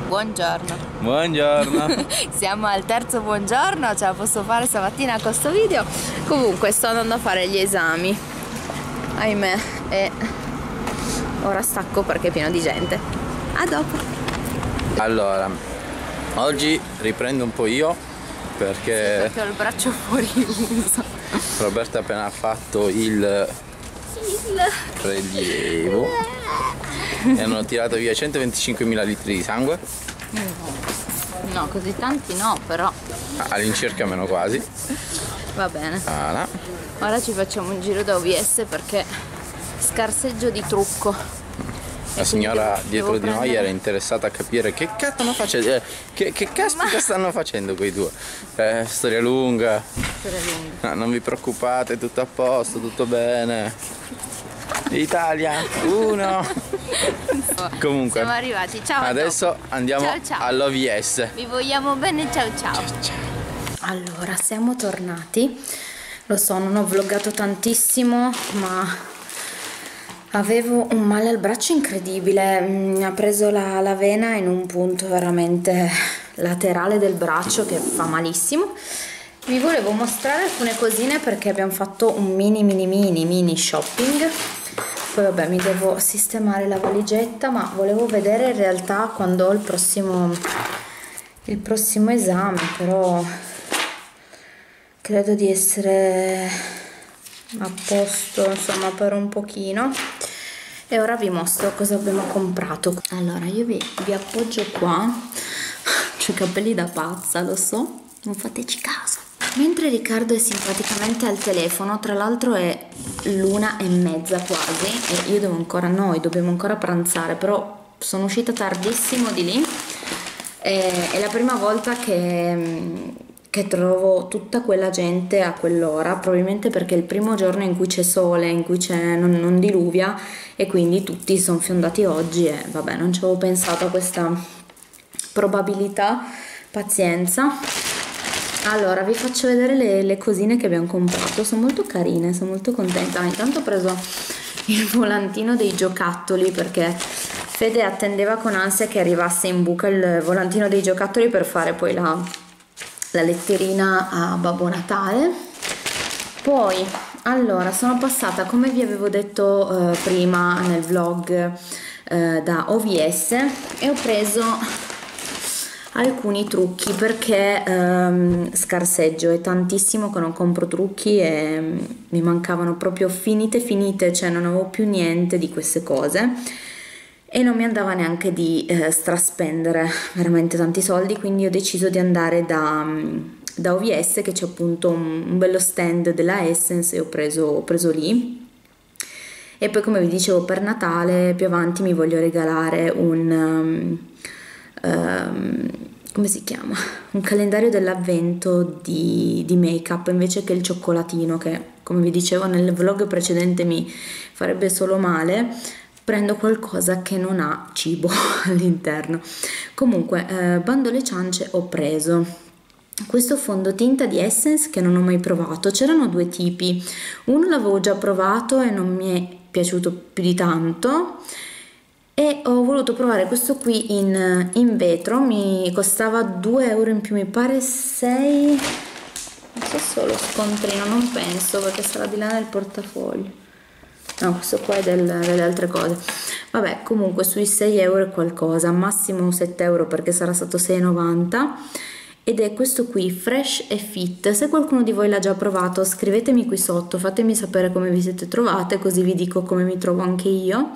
Buongiorno. Buongiorno. Siamo al terzo buongiorno, ce la posso fare stamattina con questo video. Comunque sto andando a fare gli esami, ahimè, e ora stacco perché è pieno di gente. A dopo. Allora, oggi riprendo un po' io perché Ho il braccio fuori uso. Roberta ha appena fatto il prelievo e hanno tirato via 125.000 litri di sangue. No, così tanti no, però All'incirca meno quasi. va bene. Voilà. Ora ci facciamo un giro da OVS perché scarseggio di trucco. La signora dietro di noi prendere... era interessata a capire che cazzo stanno facendo, che caspita stanno facendo quei due. Storia lunga. Storia lunga. No, non vi preoccupate, tutto a posto, tutto bene. Italia 1. Comunque siamo arrivati, ciao. adesso andiamo ciao, ciao. all'OVS. Vi vogliamo bene, ciao ciao. Allora, siamo tornati. Lo so, non ho vloggato tantissimo, ma avevo un male al braccio incredibile. Mi ha preso la vena in un punto veramente laterale del braccio che fa malissimo. Vi volevo mostrare alcune cosine perché abbiamo fatto un mini shopping. Poi vabbè, mi devo sistemare la valigetta, ma volevo vedere in realtà quando ho il prossimo esame, però credo di essere a posto, insomma, per un pochino. E ora vi mostro cosa abbiamo comprato. Allora, io vi appoggio qua. C'ho i capelli da pazza, lo so, non fateci caso. Mentre Riccardo è simpaticamente al telefono, tra l'altro è l'1:30 quasi, e io noi dobbiamo ancora pranzare, però sono uscita tardissimo di lì. È la prima volta che trovo tutta quella gente a quell'ora, probabilmente perché è il primo giorno in cui c'è sole, in cui non diluvia, e quindi tutti sono fiondati oggi e vabbè, non ci avevo pensato a questa probabilità. Pazienza. Allora, vi faccio vedere le cosine che abbiamo comprato, sono molto carine, sono molto contenta. Intanto ho preso il volantino dei giocattoli perché Fede attendeva con ansia che arrivasse in buca il volantino dei giocattoli per fare poi la letterina a Babbo Natale. Poi, allora, sono passata, come vi avevo detto prima nel vlog, da OVS e ho preso alcuni trucchi perché scarseggio, è tantissimo che non compro trucchi e mi mancavano proprio finite, cioè non avevo più niente di queste cose e non mi andava neanche di straspendere veramente tanti soldi, quindi ho deciso di andare da OVS, che c'è appunto un bello stand della Essence, e ho preso lì. E poi, come vi dicevo, per Natale più avanti mi voglio regalare come si chiama? Un calendario dell'avvento di make-up invece che il cioccolatino, che come vi dicevo nel vlog precedente mi farebbe solo male. Prendo qualcosa che non ha cibo all'interno. Comunque, bando alle ciance, ho preso questo fondotinta di Essence che non ho mai provato. C'erano due tipi, uno l'avevo già provato e non mi è piaciuto più di tanto, e ho voluto provare questo qui in vetro. Mi costava 2 euro in più, mi pare 6, non so se ho lo scontrino, non penso perché sarà di là nel portafoglio. No, questo qua è delle altre cose. Vabbè, comunque sui 6 euro e qualcosa, massimo 7 euro perché sarà stato 6,90, ed è questo qui, Fresh e Fit. Se qualcuno di voi l'ha già provato, scrivetemi qui sotto, fatemi sapere come vi siete trovate, così vi dico come mi trovo anche io.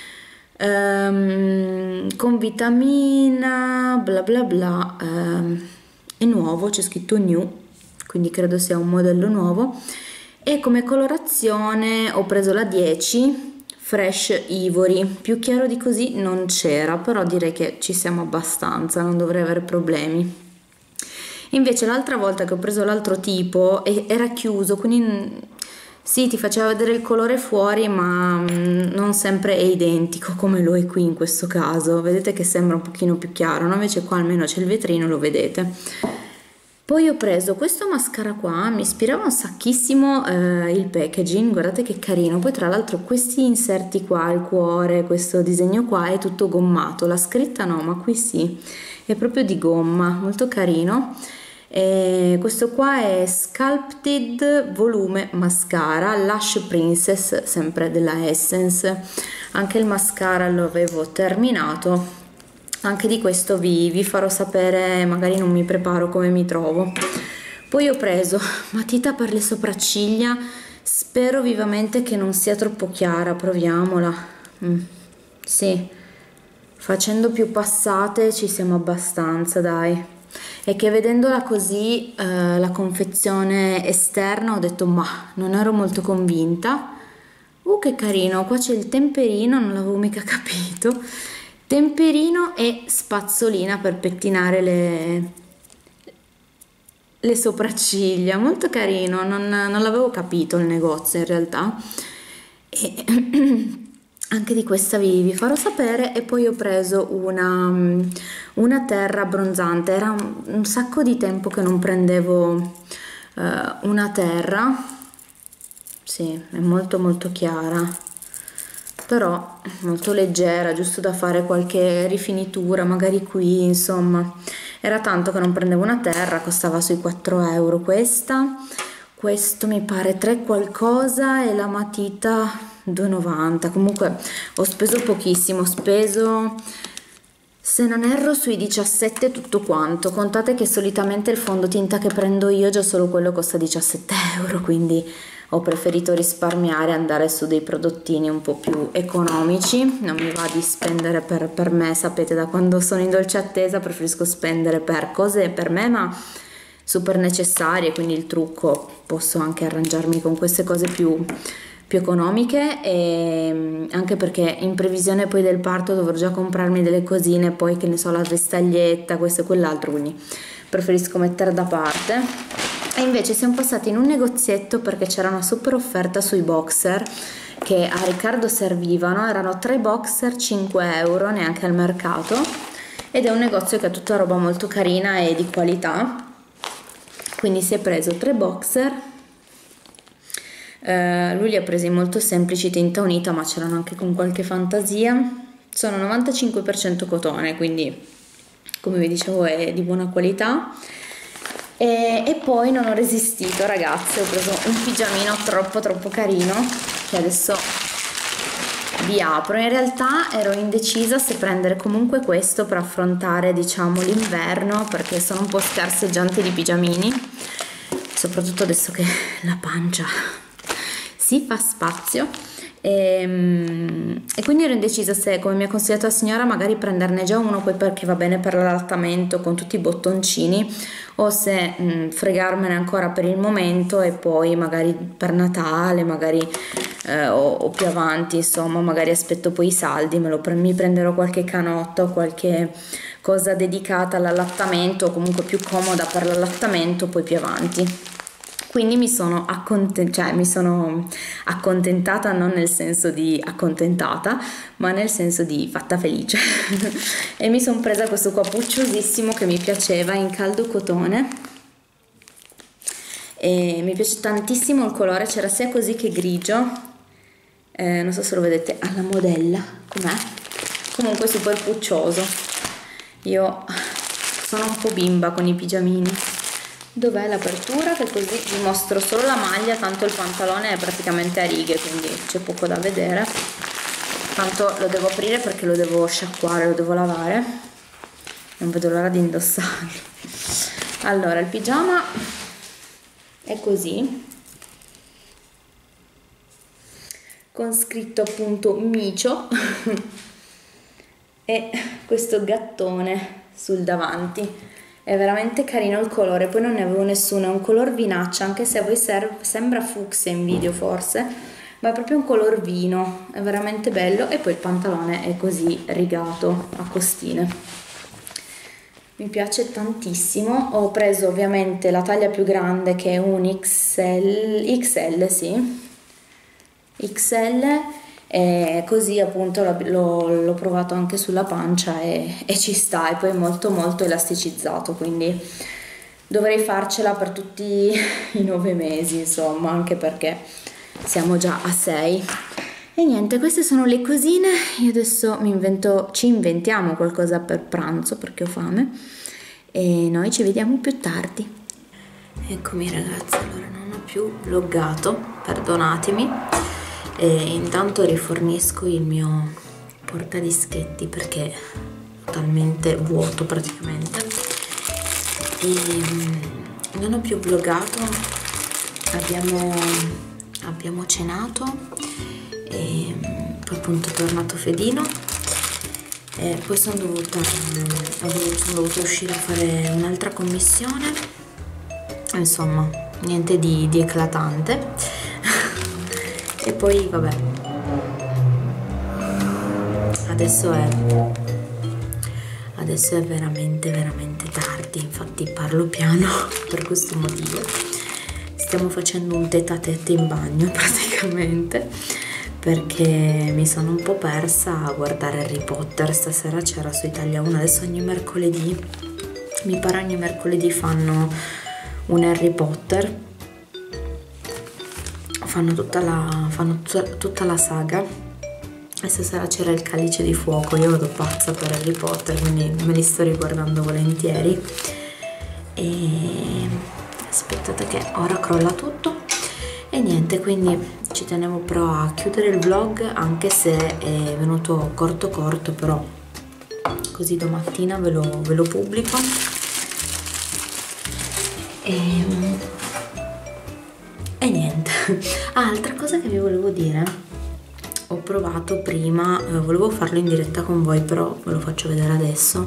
Con vitamina bla bla bla, è nuovo, c'è scritto new, quindi credo sia un modello nuovo. E come colorazione ho preso la 10 Fresh Ivory, più chiaro di così non c'era, però direi che ci siamo abbastanza, non dovrei avere problemi. Invece l'altra volta che ho preso l'altro tipo era chiuso, quindi sì, ti faceva vedere il colore fuori, ma non sempre è identico come lo è qui in questo caso. Vedete che sembra un pochino più chiaro, no? Invece qua almeno c'è il vetrino, lo vedete. Poi ho preso questo mascara qua, mi ispirava un sacchissimo il packaging, guardate che carino. Poi tra l'altro questi inserti qua, il cuore, questo disegno qua è tutto gommato, la scritta no, ma qui sì, è proprio di gomma, molto carino. E questo qua è Sculpted Volume Mascara Lash Princess, sempre della Essence. Anche il mascara lo avevo terminato. Anche di questo vi farò sapere, magari non mi preparo come mi trovo. Poi ho preso matita per le sopracciglia, spero vivamente che non sia troppo chiara, proviamola. Sì, facendo più passate ci siamo abbastanza, dai. E che vedendola così, la confezione esterna, ho detto ma non ero molto convinta. Che carino, qua c'è il temperino, non l'avevo mica capito. Temperino e spazzolina per pettinare le sopracciglia, molto carino, non l'avevo capito il negozio in realtà. E anche di questa vi farò sapere. E poi ho preso una terra abbronzante, era un sacco di tempo che non prendevo una terra. Sì, è molto molto chiara, però molto leggera, giusto da fare qualche rifinitura, magari qui, insomma. Era tanto che non prendevo una terra, costava sui 4 euro questa. Questo mi pare 3 qualcosa e la matita 2,90. Comunque ho speso pochissimo, ho speso, se non erro, sui 17 tutto quanto. Contate che solitamente il fondotinta che prendo io, già solo quello costa 17 euro, quindi ho preferito risparmiare e andare su dei prodottini un po' più economici. Non mi va di spendere per me, sapete, da quando sono in dolce attesa preferisco spendere per cose per me ma super necessarie, quindi il trucco posso anche arrangiarmi con queste cose più economiche, e anche perché in previsione poi del parto dovrò già comprarmi delle cosine, poi che ne so, la vestaglietta, questo e quell'altro, quindi preferisco mettere da parte. E invece siamo passati in un negozietto perché c'era una super offerta sui boxer che a Riccardo servivano, erano 3 boxer 5 euro, neanche al mercato, ed è un negozio che ha tutta roba molto carina e di qualità, quindi si è preso 3 boxer. Lui li ha presi molto semplici, tinta unita, ma c'erano anche con qualche fantasia. Sono 95% cotone, quindi come vi dicevo è di buona qualità. E poi non ho resistito, ragazzi, ho preso un pigiamino troppo carino che adesso vi apro. In realtà ero indecisa se prendere comunque questo per affrontare, diciamo, l'inverno, perché sono un po' scarseggiante di pigiamini, soprattutto adesso che la pancia si fa spazio, e quindi ero indecisa se, come mi ha consigliato la signora, magari prenderne già uno poi perché va bene per l'allattamento con tutti i bottoncini, o se fregarmene ancora per il momento e poi magari per Natale, magari o più avanti, insomma, magari aspetto poi i saldi, mi prenderò qualche canotta o qualche cosa dedicata all'allattamento, o comunque più comoda per l'allattamento poi più avanti. Quindi mi sono accontentata, non nel senso di accontentata, ma nel senso di fatta felice. E mi sono presa questo qua pucciosissimo che mi piaceva, in caldo cotone. E mi piace tantissimo il colore, c'era sia così che grigio. Non so se lo vedete alla modella, com'è? Comunque super puccioso. Io sono un po' bimba con i pigiamini. Dov'è l'apertura? Che così vi mostro solo la maglia, tanto il pantalone è praticamente a righe, quindi c'è poco da vedere. Tanto lo devo aprire perché lo devo sciacquare, lo devo lavare. Non vedo l'ora di indossarlo. Allora, il pigiama è così, con scritto appunto micio e questo gattone sul davanti. È veramente carino il colore, poi non ne avevo nessuno, è un color vinaccia, anche se a voi sembra fucsia in video forse, ma è proprio un color vino, è veramente bello. E poi il pantalone è così rigato a costine, mi piace tantissimo. Ho preso ovviamente la taglia più grande che è un XL, sì, XL. E così appunto l'ho provato anche sulla pancia e ci sta, e poi è molto elasticizzato, quindi dovrei farcela per tutti i 9 mesi, insomma, anche perché siamo già a 6. E niente, queste sono le cosine. Io adesso ci inventiamo qualcosa per pranzo perché ho fame e noi ci vediamo più tardi. Eccomi ragazzi, allora non ho più vloggato, perdonatemi, e intanto rifornisco il mio portadischetti perché è totalmente vuoto praticamente, e non ho più vloggato. Abbiamo cenato e poi appunto è tornato Fedino e poi sono dovuta uscire a fare un'altra commissione, insomma niente di eclatante. E poi vabbè, adesso è veramente tardi, infatti parlo piano per questo motivo. Stiamo facendo un tête-à-tête in bagno praticamente, perché mi sono un po' persa a guardare Harry Potter. Stasera c'era su Italia 1, adesso ogni mercoledì, mi pare ogni mercoledì fanno un Harry Potter, fanno tutta la saga, e stasera c'era il Calice di Fuoco. Io vado pazza per Harry Potter, quindi me li sto riguardando volentieri. E aspettate che ora crolla tutto. E niente, quindi ci tenevo però a chiudere il vlog, anche se è venuto corto, però così domattina ve lo pubblico. E niente. Altra cosa che vi volevo dire, ho provato prima, volevo farlo in diretta con voi, però ve lo faccio vedere adesso.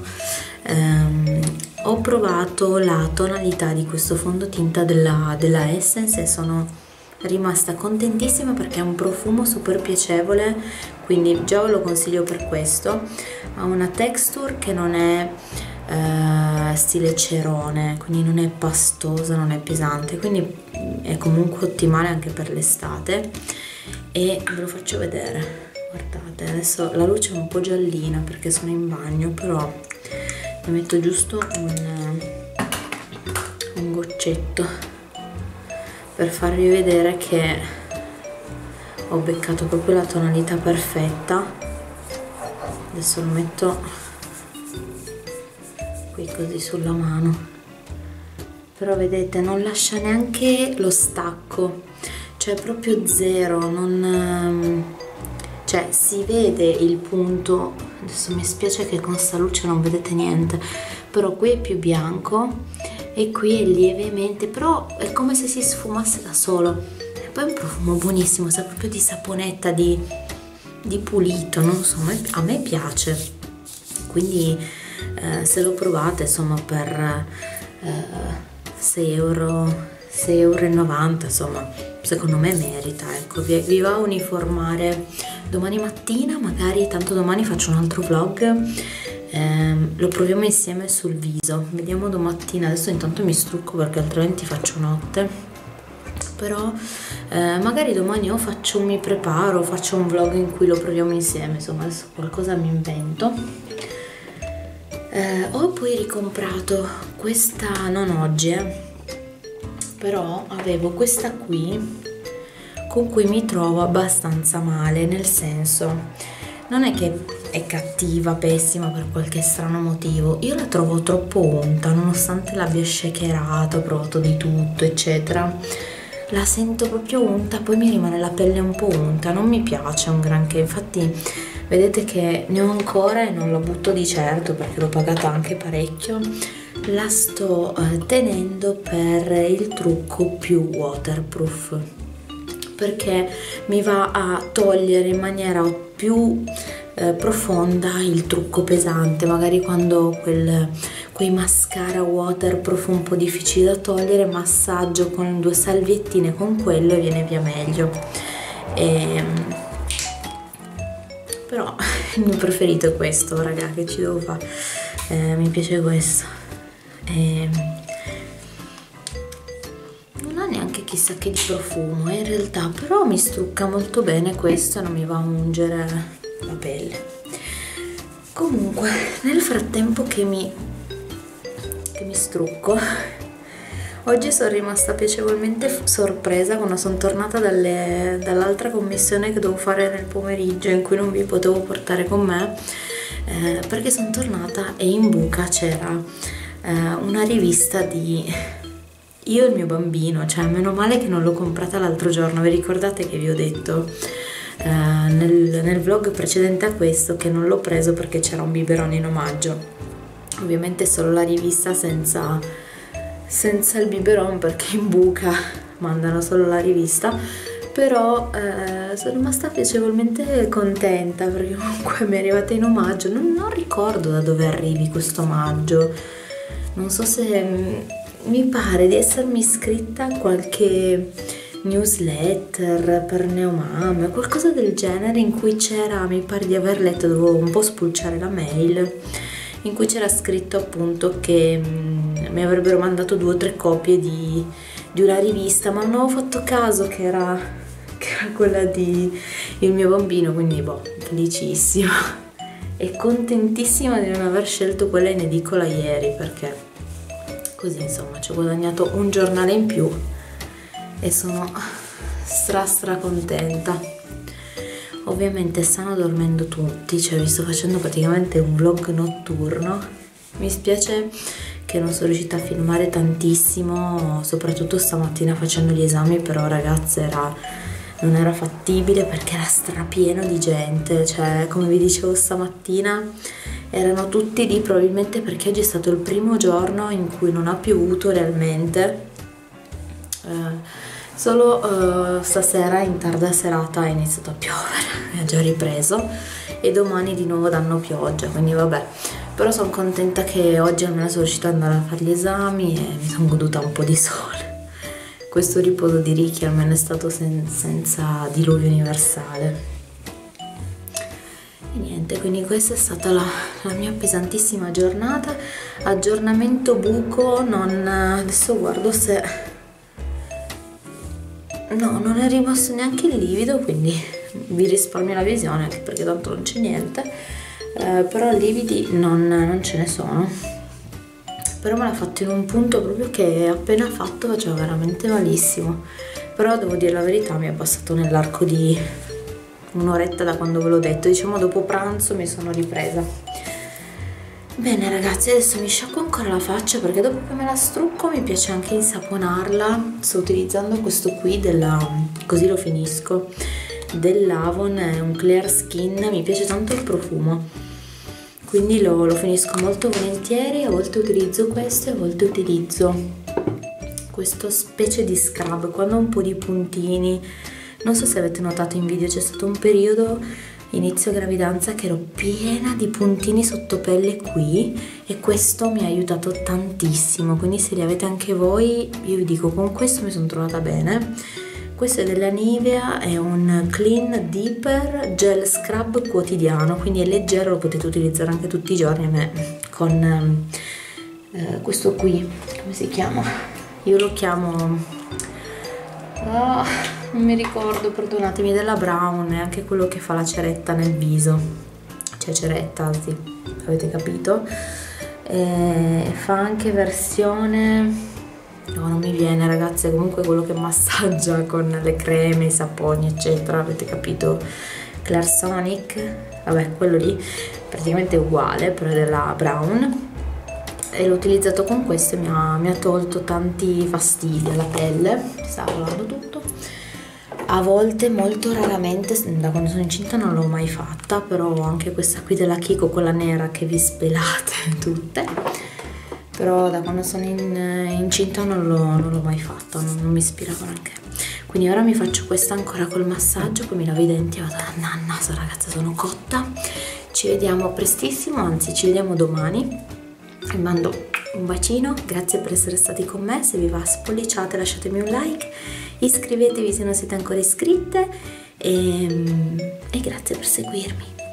Ho provato la tonalità di questo fondotinta della Essence e sono rimasta contentissima perché ha un profumo super piacevole, quindi già ve lo consiglio per questo. Ha una texture che non è stile cerone, quindi non è pastosa, non è pesante, quindi è comunque ottimale anche per l'estate. E ve lo faccio vedere, guardate, adesso la luce è un po' giallina perché sono in bagno, però ne metto giusto un goccetto per farvi vedere che ho beccato proprio la tonalità perfetta. Adesso lo metto qui così sulla mano, però vedete non lascia neanche lo stacco, cioè proprio zero, cioè si vede il punto. Adesso mi spiace che con sta luce non vedete niente, però qui è più bianco e qui è lievemente, però è come se si sfumasse da solo. E poi è un profumo buonissimo, sa proprio di saponetta, di pulito, non so, a me piace. Quindi se lo provate, insomma, per 6,90 €, insomma, secondo me merita, ecco. Vi va a uniformare domani mattina, magari, tanto domani faccio un altro vlog, lo proviamo insieme sul viso, vediamo domattina. Adesso intanto mi strucco perché altrimenti faccio notte, però magari domani mi preparo, faccio un vlog in cui lo proviamo insieme, insomma adesso qualcosa mi invento. Ho poi ricomprato questa, non oggi, però avevo questa qui con cui mi trovo abbastanza male, nel senso, non è che è cattiva, pessima per qualche strano motivo, io la trovo troppo unta, nonostante l'abbia shakerata, ho provato di tutto eccetera, la sento proprio unta, poi mi rimane la pelle un po' unta, non mi piace un granché. Infatti vedete che ne ho ancora e non la butto di certo perché l'ho pagata anche parecchio. La sto tenendo per il trucco più waterproof, perché mi va a togliere in maniera più profonda il trucco pesante, magari quando quei mascara waterproof un po' difficili da togliere, massaggio con 2 salviettine con quello e viene via meglio. Però il mio preferito è questo, raga, che ci devo fare, mi piace questo. Non ha neanche chissà che di profumo in realtà, però mi strucca molto bene questo e non mi va a ungere la pelle. Comunque nel frattempo che mi strucco Oggi sono rimasta piacevolmente sorpresa quando sono tornata dall'altra commissione che dovevo fare nel pomeriggio, in cui non vi potevo portare con me, perché sono tornata e in buca c'era una rivista di Io e il mio bambino, cioè meno male che non l'ho comprata l'altro giorno. Vi ricordate che vi ho detto nel vlog precedente a questo che non l'ho preso perché c'era un biberone in omaggio? Ovviamente solo la rivista senza il biberon, perché in buca mandano solo la rivista, però sono rimasta piacevolmente contenta perché comunque mi è arrivata in omaggio. Non ricordo da dove arrivi questo omaggio, non so se mi pare di essermi iscritta a qualche newsletter per neomame, qualcosa del genere, in cui c'era, mi pare di aver letto, dovevo un po' spulciare la mail, in cui c'era scritto appunto che mi avrebbero mandato 2 o 3 copie di una rivista, ma non avevo fatto caso che era quella di Il mio bambino, quindi boh, felicissima e contentissima di non aver scelto quella in edicola ieri, perché così insomma ci ho guadagnato un giornale in più e sono stra contenta. Ovviamente stanno dormendo tutti, cioè vi sto facendo praticamente un vlog notturno. Mi spiace che non sono riuscita a filmare tantissimo, soprattutto stamattina facendo gli esami, però ragazze non era fattibile perché era strapieno di gente, cioè come vi dicevo stamattina erano tutti lì, probabilmente perché oggi è stato il primo giorno in cui non ha piovuto realmente, solo stasera in tarda serata è iniziato a piovere, è già ripreso e domani di nuovo danno pioggia, quindi vabbè. Però sono contenta che oggi almeno sono riuscita ad andare a fare gli esami e mi sono goduta un po' di sole. Questo riposo di Ricky almeno è stato senza diluvio universale. E niente, quindi questa è stata la mia pesantissima giornata. Aggiornamento buco, adesso guardo se... No, non è rimasto neanche il livido, quindi vi risparmio la visione, anche perché tanto non c'è niente. Però lividi non ce ne sono. Però me l'ha fatto in un punto proprio che appena fatto faceva veramente malissimo. Però devo dire la verità, mi è passato nell'arco di un'oretta da quando ve l'ho detto, diciamo dopo pranzo mi sono ripresa. Bene ragazzi, adesso mi sciacquo ancora la faccia perché dopo che me la strucco mi piace anche insaponarla. Sto utilizzando questo qui così lo finisco, dell'Avon, è un Clear Skin, mi piace tanto il profumo, quindi lo finisco molto volentieri. A volte utilizzo questo e a volte utilizzo questo specie di scrub quando ho un po' di puntini. Non so se avete notato in video, c'è stato un periodo inizio gravidanza che ero piena di puntini sotto pelle qui e questo mi ha aiutato tantissimo, quindi se li avete anche voi io vi dico, con questo mi sono trovata bene. Questo è della Nivea, è un Clean Deeper Gel Scrub quotidiano, quindi è leggero, lo potete utilizzare anche tutti i giorni. A me con questo qui, come si chiama? Io lo chiamo... non mi ricordo, perdonatemi, della Brown, è anche quello che fa la ceretta nel viso, cioè ceretta, sì, avete capito? Fa anche versione... No, non mi viene ragazze, comunque quello che massaggia con le creme, i saponi eccetera, avete capito? Clarsonic, vabbè, quello lì praticamente è uguale, però è della Brown, e l'ho utilizzato con questo e mi ha tolto tanti fastidi alla pelle, si sta lavando tutto. A volte, molto raramente, da quando sono incinta non l'ho mai fatta, però anche questa qui della Kiko, quella nera che vi spelate tutte, però da quando sono incinta non l'ho mai fatta, non mi ispirava neanche. Quindi ora mi faccio questa ancora col massaggio, poi mi lavo i denti e vado a naso, ragazzi, sono cotta. Ci vediamo prestissimo, anzi ci vediamo domani. Vi mando un bacino, grazie per essere stati con me. Se vi va spolliciate, lasciatemi un like, iscrivetevi se non siete ancora iscritte e grazie per seguirmi.